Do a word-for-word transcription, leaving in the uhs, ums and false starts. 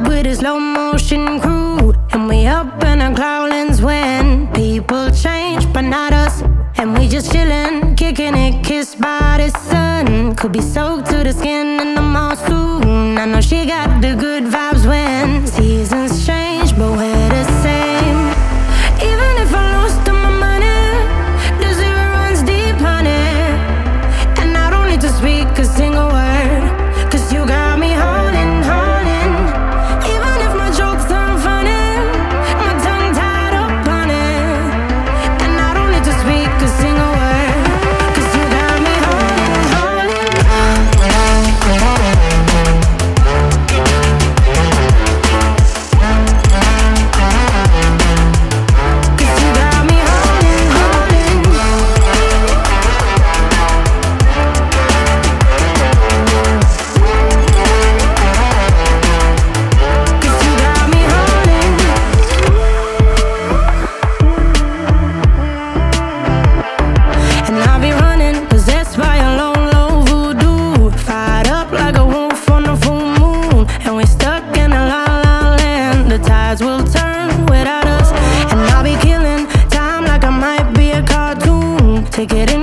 with a slow motion crew, and we up in our growlings when people change, but not us. And we just chillin', kicking it, kissed by the sun. Could be soaked to the skin in the mall soon. I know she got the good vibes when seasons change, but we're the same. Even if I lost all my money, the zero runs deep, honey. And I don't need to speak a single word, cause you got me holding, holding. Even if my jokes aren't funny, my tongue tied up on it. And I don't need to speak a single word, cause you got me holding, holding. Cause you got me holding, holding. Cause you got me holding. And I'll be running, possessed by a low, low voodoo. Fired up like a wolf on a full moon. And we're stuck in a la la land. The tides will turn without us. And I'll be killing time like I might be a cartoon. Take it